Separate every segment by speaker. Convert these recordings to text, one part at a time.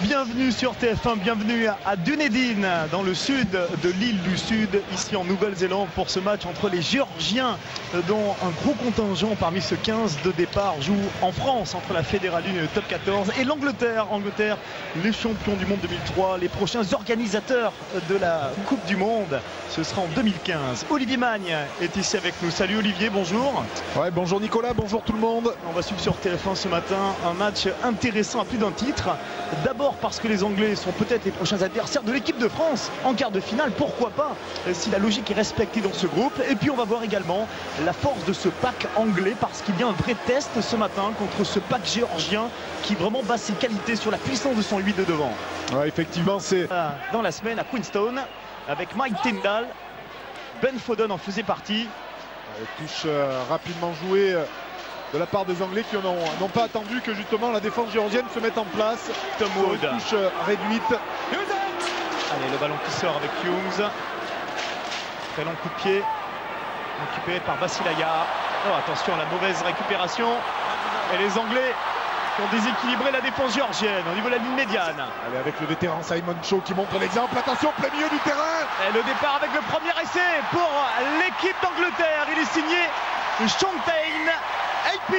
Speaker 1: Bienvenue sur TF1, bienvenue à Dunedin, dans le sud de l'île du Sud, ici en Nouvelle-Zélande, pour ce match entre les Géorgiens, dont un gros contingent parmi ce 15 de départ joue en France, entre la Fédérale 1 et le Top 14, et l'Angleterre. Angleterre, les champions du monde 2003, les prochains organisateurs de la Coupe du Monde, ce sera en 2015. Olivier Magne est ici avec nous. Salut Olivier, bonjour.
Speaker 2: Ouais, bonjour Nicolas, bonjour tout le monde.
Speaker 1: On va suivre sur TF1 ce matin un match intéressant à plus d'un titre. D'abord parce que les Anglais sont peut-être les prochains adversaires de l'équipe de France en quart de finale, pourquoi pas, si la logique est respectée dans ce groupe. Et puis on va voir également la force de ce pack anglais, parce qu'il y a un vrai test ce matin contre ce pack géorgien qui vraiment base ses qualités sur la puissance de son 8 de devant.
Speaker 2: Ouais, effectivement, c'est
Speaker 1: dans la semaine à Queenstown avec Mike Tyndall. Ben Foden en faisait partie.
Speaker 2: Touche rapidement jouée de la part des Anglais qui n'ont pas attendu que justement la défense géorgienne se mette en place.
Speaker 1: Tom Wood.
Speaker 2: Touche réduite.
Speaker 1: Allez, le ballon qui sort avec Hughes. Très long coup de pied. Récupéré par Vasilaya. Oh, attention, la mauvaise récupération. Et les Anglais qui ont déséquilibré la défense géorgienne au niveau de la ligne médiane.
Speaker 2: Allez, avec le vétéran Simon Shaw qui montre l'exemple. Attention, plein milieu du terrain.
Speaker 1: Et le départ avec le premier essai pour l'équipe d'Angleterre. Il est signé Shantain AP.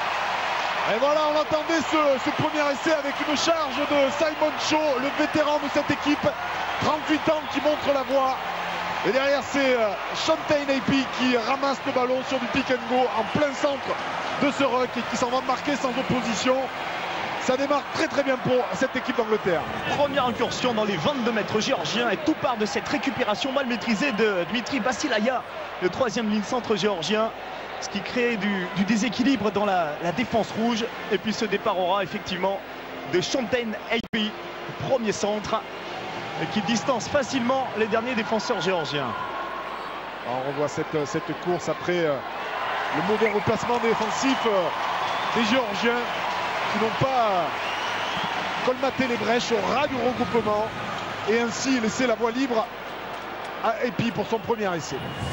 Speaker 2: Et voilà, on attendait ce premier essai avec une charge de Simon Shaw, le vétéran de cette équipe, 38 ans, qui montre la voie. Et derrière, c'est Shantain AP qui ramasse le ballon sur du pick and go en plein centre de ce ruck et qui s'en va marquer sans opposition. Ça démarre très très bien pour cette équipe d'Angleterre.
Speaker 1: Première incursion dans les 22 mètres géorgiens, et tout part de cette récupération mal maîtrisée de Dmitri Vasilaya, le troisième ligne centre géorgien, ce qui crée du déséquilibre dans la défense rouge. Et puis ce départ aura effectivement de Shantain AP, premier centre, qui distance facilement les derniers défenseurs géorgiens.
Speaker 2: Alors on revoit cette course après le mauvais replacement défensif des Géorgiens, qui n'ont pas colmaté les brèches au ras du regroupement et ainsi laissé la voie libre à Epi pour son premier essai.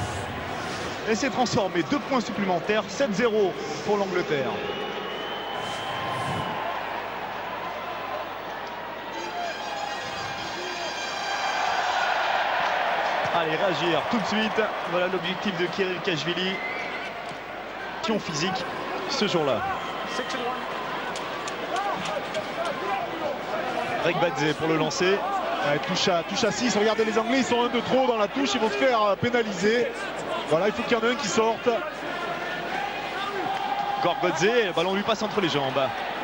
Speaker 1: Et c'est transformé, 2 points supplémentaires, 7-0 pour l'Angleterre. Allez, réagir tout de suite. Voilà l'objectif de Kirill Kashvili. Physique ce jour-là. Greg Badze pour le lancer.
Speaker 2: Touche à 6. Regardez les Anglais, ils sont un de trop dans la touche. Ils vont se faire pénaliser. Voilà, il faut qu'il y en ait un qui sorte.
Speaker 1: Gorbadze, le ballon lui passe entre les jambes.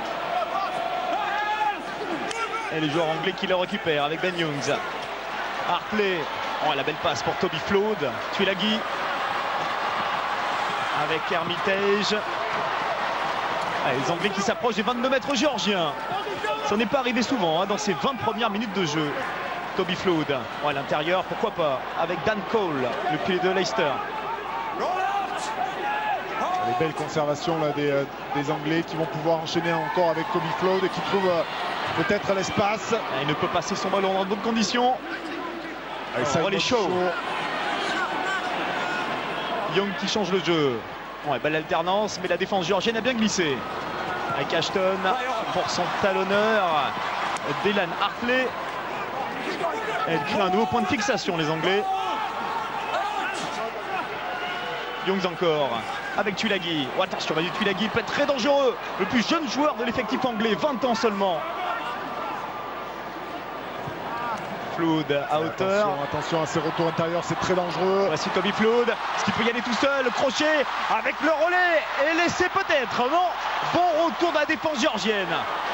Speaker 1: Et les joueurs anglais qui le récupèrent avec Ben Youngs. Hartley. Oh, la belle passe pour Toby Flood. Tuilagi. Avec Hermitage. Allez, les Anglais qui s'approchent des 22 mètres géorgiens. Ça n'est pas arrivé souvent dans ces 20 premières minutes de jeu. Toby Flood. Oh, à l'intérieur, pourquoi pas. Avec Dan Cole, le pied de Leicester.
Speaker 2: Les belles conservations là, des Anglais qui vont pouvoir enchaîner encore avec Toby Flood et qui trouvent peut-être l'espace.
Speaker 1: Il ne peut passer son ballon dans de bonnes conditions.
Speaker 2: Allez, ça
Speaker 1: les Shaw. Young qui change le jeu. Ouais, belle alternance, mais la défense géorgienne a bien glissé. Avec Ashton pour son talonneur, Dylan Hartley. Elle crée un nouveau point de fixation, les Anglais. Youngs encore, avec Tuilagi. Oh, attention, Tuilagi peut être très dangereux. Le plus jeune joueur de l'effectif anglais, 20 ans seulement. Flood à hauteur.
Speaker 2: Attention à ses retours intérieurs, c'est très dangereux.
Speaker 1: Voici Toby Flood, ce qui peut y aller tout seul, crochet avec le relais et laisser peut-être, non. Bon retour de la défense géorgienne.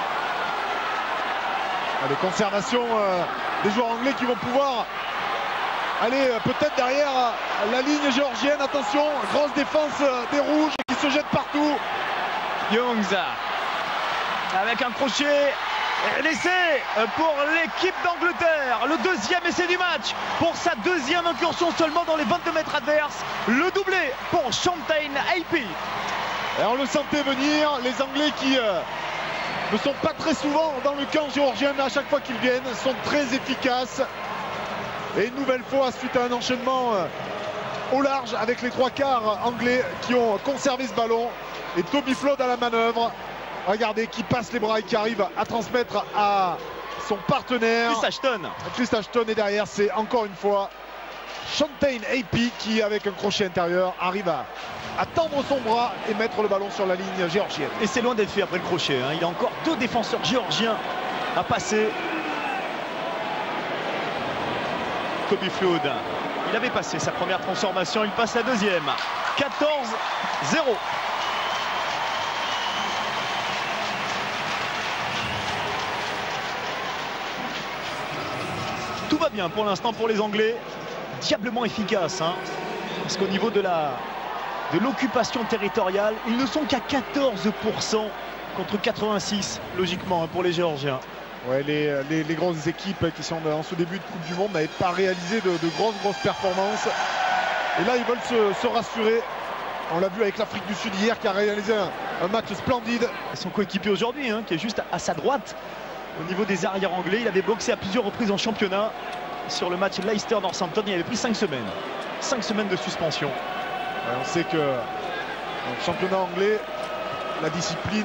Speaker 2: Les conservations des joueurs anglais qui vont pouvoir aller peut-être derrière la ligne géorgienne. Attention, grosse défense des rouges qui se jettent partout.
Speaker 1: Youngs avec un crochet. L'essai pour l'équipe d'Angleterre, le deuxième essai du match pour sa deuxième incursion seulement dans les 22 mètres adverses. Le doublé pour Shantain AP.
Speaker 2: Et on le sentait venir, les Anglais qui ne sont pas très souvent dans le camp géorgien, mais à chaque fois qu'ils viennent sont très efficaces. Et une nouvelle fois, suite à un enchaînement au large avec les 3/4 anglais qui ont conservé ce ballon, et Toby Flood à la manœuvre. Regardez, qui passe les bras et qui arrive à transmettre à son partenaire. Chris Ashton est derrière, c'est encore une fois Shantain Api qui, avec un crochet intérieur, arrive à tendre son bras et mettre le ballon sur la ligne géorgienne.
Speaker 1: Et c'est loin d'être fait après le crochet, hein. Il a encore 2 défenseurs géorgiens à passer. Kobe Flood, il avait passé sa première transformation, il passe la deuxième. 14-0. Tout va bien pour l'instant pour les Anglais. Diablement efficace, hein, parce qu'au niveau de l'occupation territoriale, ils ne sont qu'à 14% contre 86 logiquement, hein, pour les Géorgiens.
Speaker 2: Ouais, les grosses équipes qui sont en ce début de Coupe du Monde n'avaient pas réalisé de grosses performances. Et là, ils veulent se rassurer. On l'a vu avec l'Afrique du Sud hier qui a réalisé un match splendide.
Speaker 1: Son coéquipier aujourd'hui, hein, qui est juste à sa droite au niveau des arrières anglais. Il avait boxé à plusieurs reprises en championnat. Sur le match Leicester-Northampton, il avait pris 5 semaines. 5 semaines de suspension.
Speaker 2: Ouais, on sait que dans le championnat anglais, la discipline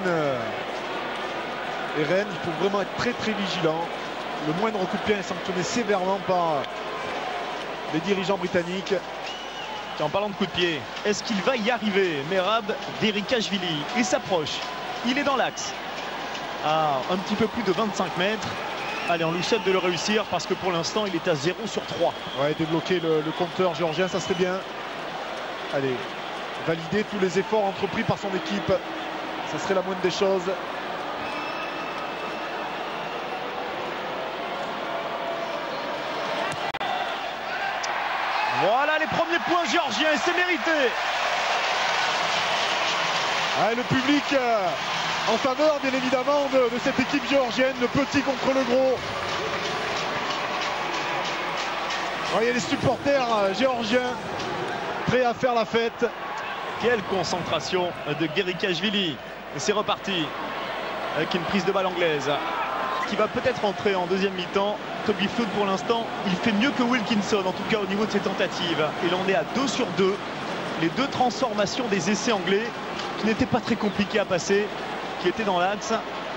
Speaker 2: est reine. Il faut vraiment être très vigilant. Le moindre coup de pied est sanctionné sévèrement par les dirigeants britanniques.
Speaker 1: En parlant de coup de pied, est-ce qu'il va y arriver? Merab Derikashvili, il s'approche. Il est dans l'axe. À un petit peu plus de 25 mètres. Allez, on lui souhaite de le réussir parce que pour l'instant, il est à 0 sur 3.
Speaker 2: Ouais, débloquer le compteur géorgien, ça serait bien. Allez, valider tous les efforts entrepris par son équipe. Ça serait la moindre des choses.
Speaker 1: Voilà les premiers points géorgiens et c'est mérité.
Speaker 2: Ouais, le public en faveur bien évidemment de cette équipe géorgienne, le petit contre le gros. Il y a les supporters géorgiens prêts à faire la fête.
Speaker 1: Quelle concentration de Derikashvili. Et c'est reparti avec une prise de balle anglaise qui va peut-être entrer en deuxième mi-temps. Kobe Flood pour l'instant, il fait mieux que Wilkinson, en tout cas au niveau de ses tentatives. Il en est à 2 sur 2. Les 2 transformations des essais anglais qui n'étaient pas très compliqués à passer, qui étaient dans l'axe.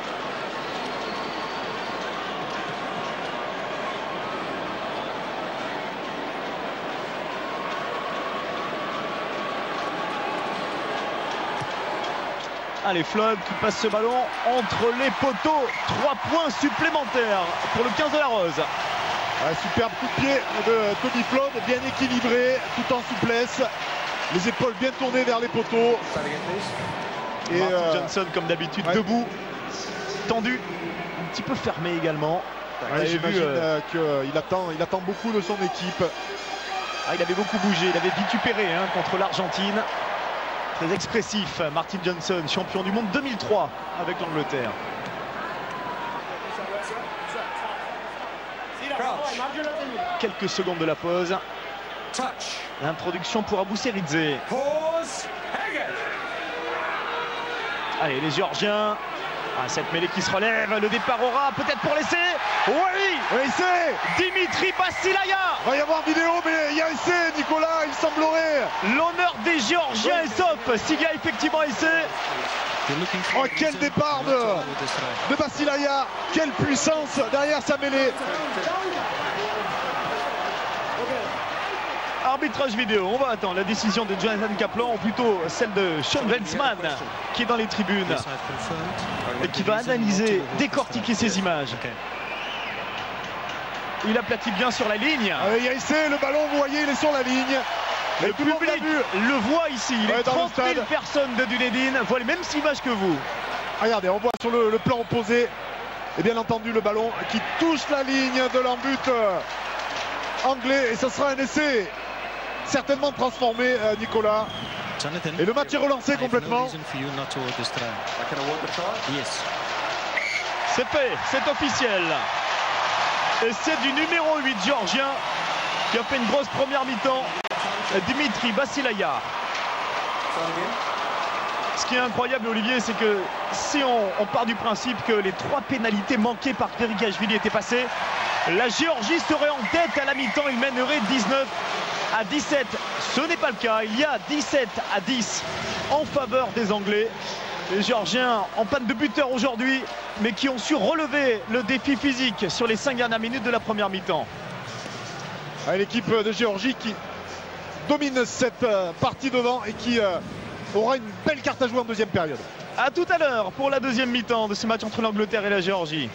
Speaker 1: Allez, Flood qui passe ce ballon entre les poteaux. 3 points supplémentaires pour le 15 de la Rose.
Speaker 2: Superbe coup de pied de Kobe Flood, bien équilibré, tout en souplesse. Les épaules bien tournées vers les poteaux.
Speaker 1: Et Martin Johnson, comme d'habitude, debout, tendu, un petit peu fermé également.
Speaker 2: J'imagine qu'il attend beaucoup de son équipe.
Speaker 1: Il avait beaucoup bougé, il avait vitupéré, hein, contre l'Argentine. Très expressif, Martin Johnson, champion du monde 2003 avec l'Angleterre. Quelques secondes de la pause. L'introduction pour Abou Seridze. Allez, les Géorgiens. Cette mêlée qui se relève. Le départ aura peut-être pour l'essai. Oui,
Speaker 2: essai.
Speaker 1: Dimitri Bassilaya.
Speaker 2: Il va y avoir vidéo, mais il y a essai, Nicolas, il semblerait.
Speaker 1: L'honneur des Géorgiens est sauf. S'il y a effectivement essai.
Speaker 2: Oh, quel départ de Bassilaya. Quelle puissance derrière sa mêlée.
Speaker 1: Arbitrage vidéo, on va attendre la décision de Jonathan Kaplan, ou plutôt celle de Sean Welsman qui est dans les tribunes et qui va analyser, décortiquer ces images. Il aplatit bien sur la ligne.
Speaker 2: Il y a essai, le ballon, vous voyez, il est sur la ligne.
Speaker 1: Le public le voit ici, il est 30 000 personnes de Dunedin voient les mêmes images que vous.
Speaker 2: Regardez, on voit sur le plan opposé, et bien entendu le ballon qui touche la ligne de l'embut anglais, et ce sera un essai certainement transformé, Nicolas. Et le match est relancé complètement.
Speaker 1: C'est fait, c'est officiel. Et c'est du numéro 8 géorgien qui a fait une grosse première mi-temps, Dimitri Bassilaya. Ce qui est incroyable, Olivier, c'est que si on part du principe que les 3 pénalités manquées par Derikashvili étaient passées, la Géorgie serait en tête à la mi-temps, il mènerait 19-17. Ce n'est pas le cas, il y a 17-10 en faveur des Anglais. Les Géorgiens en panne de buteur aujourd'hui, mais qui ont su relever le défi physique sur les 5 dernières minutes de la première mi-temps.
Speaker 2: L'équipe de Géorgie qui domine cette partie devant et qui aura une belle carte à jouer en deuxième période.
Speaker 1: A tout à l'heure pour la deuxième mi-temps de ce match entre l'Angleterre et la Géorgie.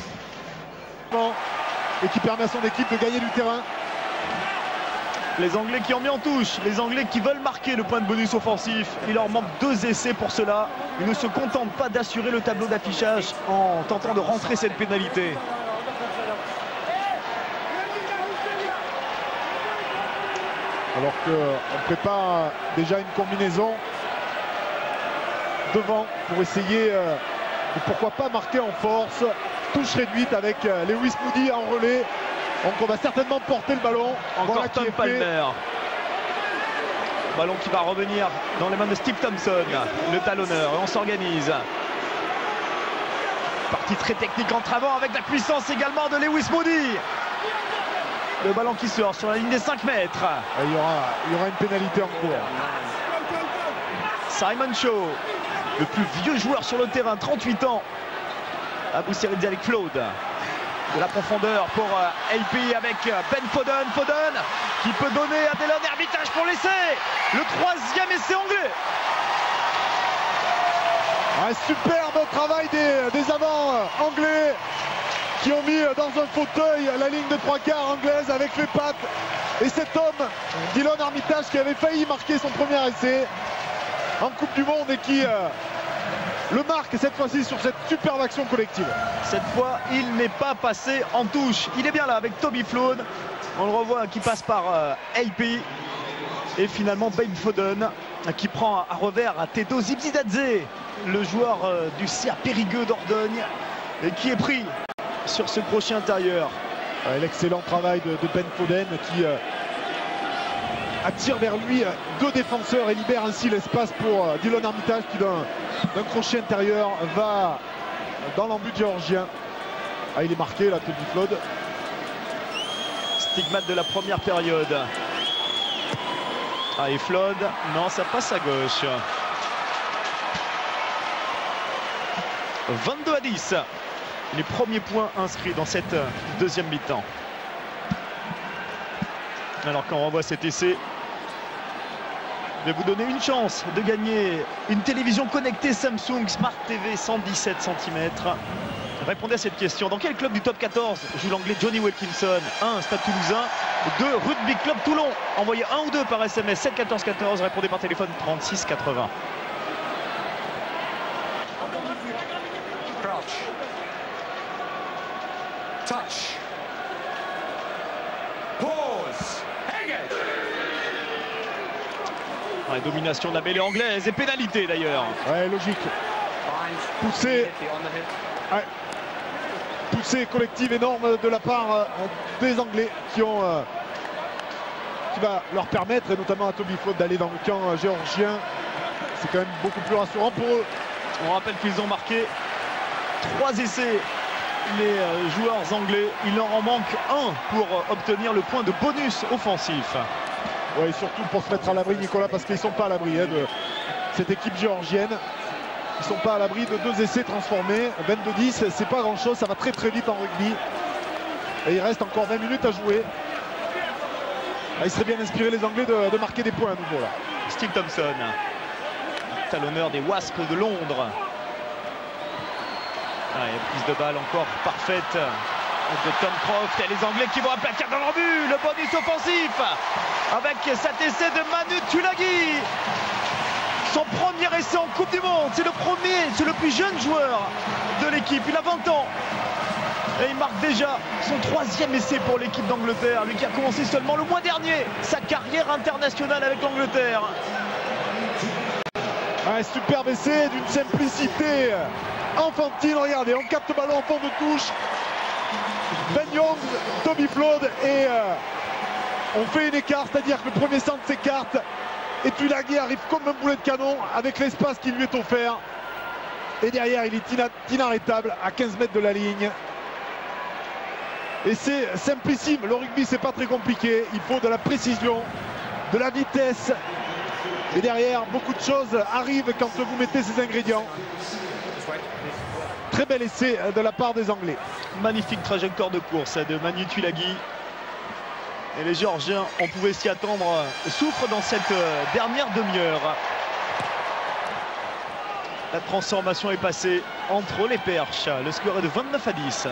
Speaker 2: Et qui permet à son équipe de gagner du terrain.
Speaker 1: Les Anglais qui ont mis en touche, les Anglais qui veulent marquer le point de bonus offensif. Il leur manque 2 essais pour cela. Ils ne se contentent pas d'assurer le tableau d'affichage en tentant de rentrer cette pénalité.
Speaker 2: Alors qu'on prépare déjà une combinaison devant pour essayer de pourquoi pas marquer en force. Touche réduite avec Lewis Moody en relais. Donc on va certainement porter le ballon.
Speaker 1: Encore
Speaker 2: voilà
Speaker 1: Tom Palmer. Ballon qui va revenir dans les mains de Steve Thompson, le talonneur. Et on s'organise. Partie très technique entre avant avec la puissance également de Lewis Moody. Le ballon qui sort sur la ligne des 5 mètres.
Speaker 2: Et il y aura une pénalité en cours.
Speaker 1: Simon Shaw, le plus vieux joueur sur le terrain, 38 ans. Abou Seridzi avec Claude. De la profondeur pour LP avec Ben Foden. Foden qui peut donner à Delon Hermitage pour l'essai. Le 3e essai anglais.
Speaker 2: Un superbe travail des avants anglais qui ont mis dans un fauteuil la ligne de 3/4 anglaise avec les pattes. Et cet homme, Delon Hermitage, qui avait failli marquer son premier essai en Coupe du Monde et qui le marque cette fois-ci sur cette superbe action collective.
Speaker 1: Cette fois, il n'est pas passé en touche. Il est bien là avec Toby Flood. On le revoit qui passe par LP. Et finalement, Ben Foden qui prend à revers à Tedo Zibzidadze, le joueur du CA Périgueux d'Ordogne, et qui est pris sur ce crochet intérieur.
Speaker 2: L'excellent travail de Ben Foden qui attire vers lui 2 défenseurs et libère ainsi l'espace pour Delon Hermitage qui d'un crochet intérieur va dans l'embut géorgien. Il est marqué là, Toby Flood.
Speaker 1: Stigmate de la première période. Et Flood, non, ça passe à gauche. 22-10. Les premiers points inscrits dans cette deuxième mi-temps. Alors quand on revoit cet essai, je vais vous donner une chance de gagner une télévision connectée Samsung Smart TV 117 cm. Répondez à cette question. Dans quel club du top 14 joue l'anglais Johnny Wilkinson? 1. Stade Toulousain. 2. Rugby Club Toulon. Envoyez 1 ou 2 par SMS 7 14 14. Répondez par téléphone 36 80.
Speaker 3: Touch. Pause.
Speaker 1: Domination de la mêlée anglaise et pénalité d'ailleurs.
Speaker 2: Ouais, logique. Poussée. Ouais. Poussée collective énorme de la part des Anglais qui va leur permettre, et notamment à Toby Flood, d'aller dans le camp géorgien. C'est quand même beaucoup plus rassurant pour eux.
Speaker 1: On rappelle qu'ils ont marqué 3 essais, les joueurs anglais. Il leur en manque 1 pour obtenir le point de bonus offensif.
Speaker 2: Oui, surtout pour se mettre à l'abri, Nicolas, parce qu'ils ne sont pas à l'abri de cette équipe géorgienne. Ils ne sont pas à l'abri de 2 essais transformés. 22-10, c'est pas grand-chose, ça va très très vite en rugby. Et il reste encore 20 minutes à jouer. Il serait bien inspiré, les Anglais, de marquer des points à nouveau là.
Speaker 1: Steve Thompson, talonneur des Wasps de Londres. Prise de balle encore parfaite de Tom Croft, et les Anglais qui vont aplatir dans leur but le bonus offensif avec cet essai de Manu Tulagi. Son premier essai en Coupe du Monde, c'est c'est le plus jeune joueur de l'équipe, il a 20 ans et il marque déjà son 3e essai pour l'équipe d'Angleterre, lui qui a commencé seulement le mois dernier sa carrière internationale avec l'Angleterre.
Speaker 2: Un superbe essai d'une simplicité enfantine. Regardez, on capte le ballon en fond de touche. Ben Young, Toby Flood, et on fait une écart, c'est-à-dire que le premier centre s'écarte et Tulagi arrive comme un boulet de canon avec l'espace qui lui est offert. Et derrière, il est inarrêtable à 15 mètres de la ligne. Et c'est simplissime. Le rugby, c'est pas très compliqué. Il faut de la précision, de la vitesse Et derrière, beaucoup de choses arrivent quand vous mettez ces ingrédients. Très bel essai de la part des Anglais.
Speaker 1: Magnifique trajectoire de course de Manu Tuilagi. Et les Géorgiens, on pouvait s'y attendre, souffrent dans cette dernière demi-heure. La transformation est passée entre les perches. Le score est de 29-10.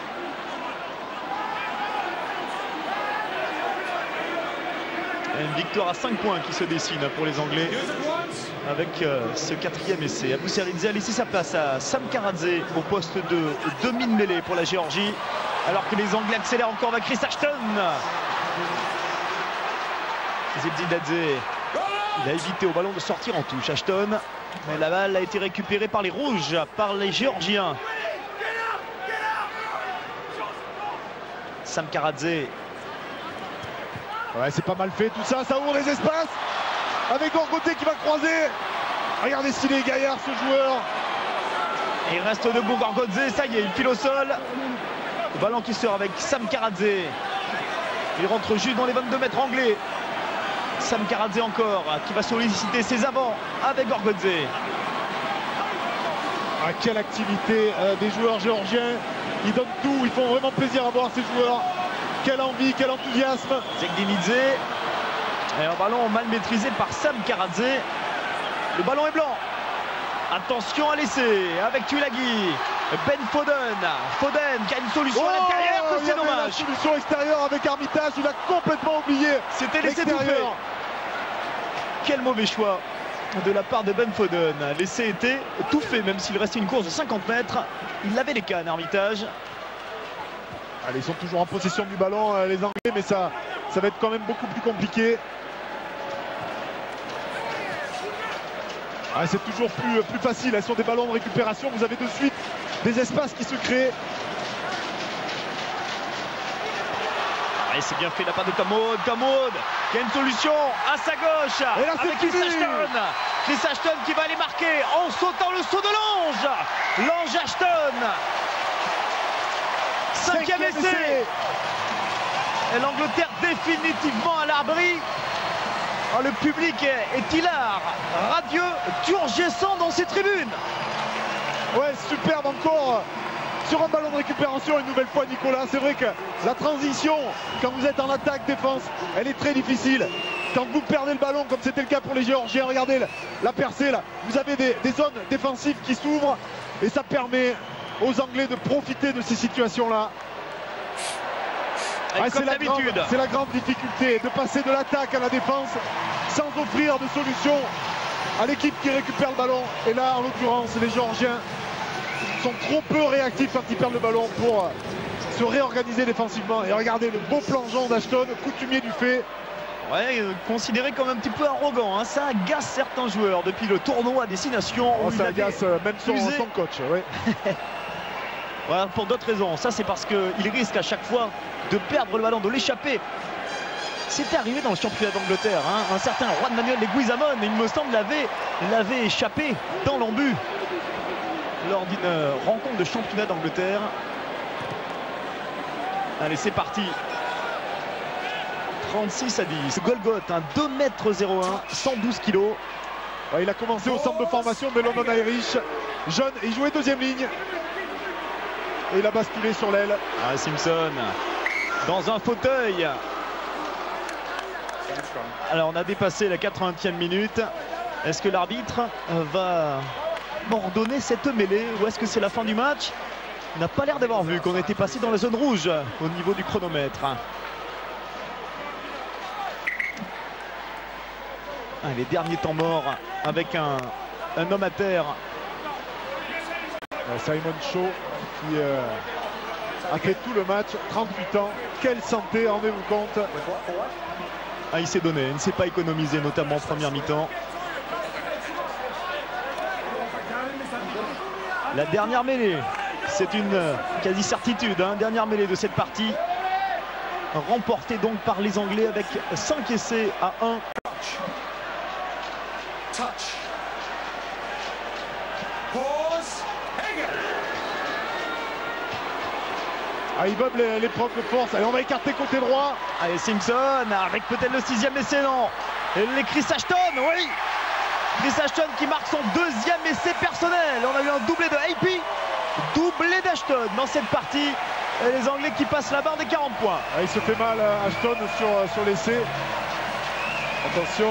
Speaker 1: Une victoire à 5 points qui se dessine pour les Anglais avec ce quatrième essai. Abou Seridze a laissé sa place à Sam Karadze au poste de demi-mêlée pour la Géorgie, alors que les Anglais accélèrent encore avec Chris Ashton. Zebzidadze, il a évité au ballon de sortir en touche. Ashton, mais la balle a été récupérée par les Rouges, par les Géorgiens. Sam Karadze.
Speaker 2: Ouais, c'est pas mal fait tout ça, ça ouvre les espaces avec Gorgoté qui va croiser. Regardez s'il est gaillard ce joueur.
Speaker 1: Et il reste debout Gorgodze, ça y est, il file au sol. Le ballon qui sort avec Sam Karadze. Il rentre juste dans les 22 mètres anglais. Sam Karadze encore, qui va solliciter ses avants avec Gorgodze.
Speaker 2: Ah, quelle activité des joueurs géorgiens. Ils donnent tout, ils font vraiment plaisir à voir ces joueurs. Quelle envie, quel enthousiasme.
Speaker 1: Zegdinidze. Et un ballon mal maîtrisé par Sam Karadze. Le ballon est blanc. Attention à l'essai avec Tuilagi. Ben Foden. Foden qui a une solution à l'intérieur, c'est dommage.
Speaker 2: La solution extérieure avec Armitage, il a complètement oublié.
Speaker 1: C'était l'essai tout fait. Quel mauvais choix de la part de Ben Foden. L'essai était tout fait, même s'il restait une course de 50 mètres. Il avait les cannes, Armitage.
Speaker 2: Allez, ils sont toujours en possession du ballon, les Anglais, mais ça va être quand même beaucoup plus compliqué. Ah, c'est toujours plus facile, sur des ballons de récupération, vous avez de suite des espaces qui se créent.
Speaker 1: Et c'est bien fait de la part de Kamoud. Kamoud qui a une solution à sa gauche.
Speaker 2: Et là,
Speaker 1: avec Chris Ashton. Chris Ashton qui va aller marquer en sautant le saut de l'ange. L'ange Ashton. Cinquième essai. Et l'Angleterre définitivement à l'abri. Oh, le public est hilar, radieux, turgescent dans ses tribunes.
Speaker 2: Ouais, superbe encore sur un ballon de récupération une nouvelle fois, Nicolas. C'est vrai que la transition, quand vous êtes en attaque-défense, elle est très difficile. Quand vous perdez le ballon, comme c'était le cas pour les Géorgiens, regardez la percée là. Vous avez des zones défensives qui s'ouvrent et ça permet aux Anglais de profiter de ces situations-là.
Speaker 1: Ah,
Speaker 2: c'est la grande difficulté de passer de l'attaque à la défense sans offrir de solution à l'équipe qui récupère le ballon. Et là, en l'occurrence, les Géorgiens sont trop peu réactifs quand ils perdent le ballon pour se réorganiser défensivement. Et regardez le beau plongeon d'Ashton, coutumier du fait.
Speaker 1: Ouais, considéré comme un petit peu arrogant, hein. Ça agace certains joueurs depuis le tournoi à destination.
Speaker 2: Oh, ça agace même son coach. Ouais.
Speaker 1: Voilà, pour d'autres raisons. Ça, c'est parce qu'il risque à chaque fois de perdre le ballon, de l'échapper. C'était arrivé dans le championnat d'Angleterre, hein. Un certain Juan Manuel Leguizamon, il me semble, l'avait échappé dans l'embut lors d'une rencontre de championnat d'Angleterre. Allez, c'est parti. 36-10. Golgoth, 2m01, 112 kg.
Speaker 2: Ouais, il a commencé au centre de formation de London Irish. Jeune, il jouait deuxième ligne. Et il a basculé sur l'aile.
Speaker 1: Ah, Simpson dans un fauteuil. Alors on a dépassé la 80e minute. Est-ce que l'arbitre va ordonner cette mêlée ou est-ce que c'est la fin du match? On n'a pas l'air d'avoir vu qu'on était passé dans la zone rouge au niveau du chronomètre. Ah, les derniers temps morts avec un homme à terre.
Speaker 2: Simon Shaw qui a fait tout le match, 38 ans. Quelle santé, rendez-vous compte.
Speaker 1: Ah, il s'est donné, il ne s'est pas économisé, notamment en première mi-temps. La dernière mêlée, c'est une quasi-certitude, hein. Dernière mêlée de cette partie. Remportée donc par les Anglais avec 5 essais à 1.
Speaker 3: Touch. Pause. Hager.
Speaker 2: Ah, il meuble l'épreuve de force. Allez, on va écarter côté droit.
Speaker 1: Allez, Simpson avec peut-être le 6e essai, non. Et les Chris Ashton, oui. Chris Ashton qui marque son deuxième essai personnel. On a eu un doublé de AP, doublé d'Ashton dans cette partie. Et les Anglais qui passent la barre des 40 points.
Speaker 2: Ah, il se fait mal Ashton sur l'essai. Attention.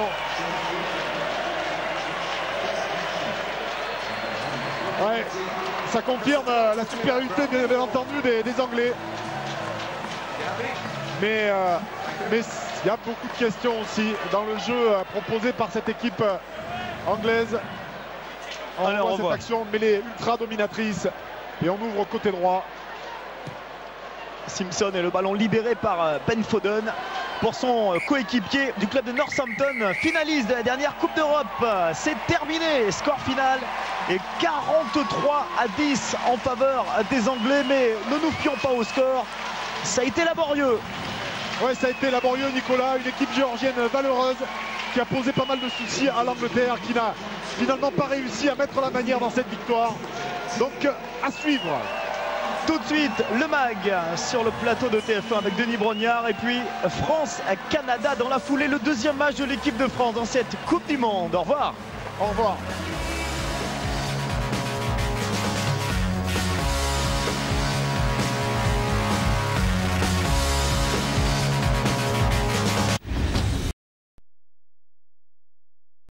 Speaker 2: Ouais, ça confirme la supériorité bien entendu des Anglais. Mais il y a beaucoup de questions aussi dans le jeu proposé par cette équipe anglaise. On voit cette action mêlée ultra dominatrice et on ouvre côté droit.
Speaker 1: Simpson et le ballon libéré par Ben Foden pour son coéquipier du club de Northampton, finaliste de la dernière Coupe d'Europe. C'est terminé, score final et 43-10 en faveur des Anglais, mais ne nous fions pas au score, ça a été laborieux.
Speaker 2: Ouais, ça a été laborieux Nicolas, une équipe géorgienne valeureuse qui a posé pas mal de soucis à l'Angleterre, qui n'a finalement pas réussi à mettre la manière dans cette victoire. Donc à suivre.
Speaker 1: Tout de suite, le MAG sur le plateau de TF1 avec Denis Brognard. Et puis France-Canada dans la foulée, le deuxième match de l'équipe de France dans cette Coupe du Monde. Au revoir.
Speaker 2: Au revoir.